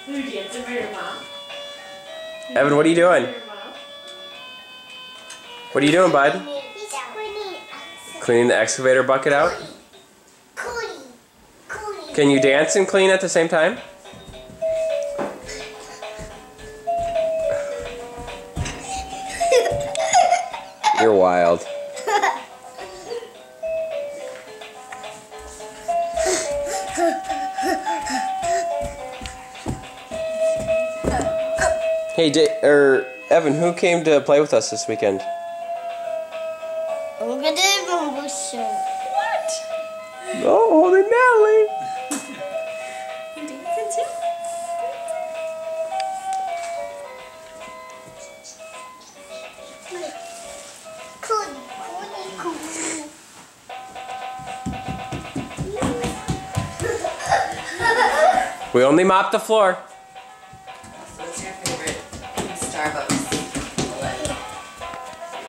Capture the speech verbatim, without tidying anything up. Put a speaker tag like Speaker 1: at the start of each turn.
Speaker 1: Who dancing for your mom?
Speaker 2: Evan, what are you doing? What are you doing, bud? Cleaning the excavator bucket out? Can you dance and clean at the same time? You're wild. Hey, J er, Evan, who came to play with us this weekend?
Speaker 3: I'm gonna do
Speaker 1: What?
Speaker 2: Oh, holy Natalie!
Speaker 1: You dancing too?
Speaker 2: We only mopped the floor.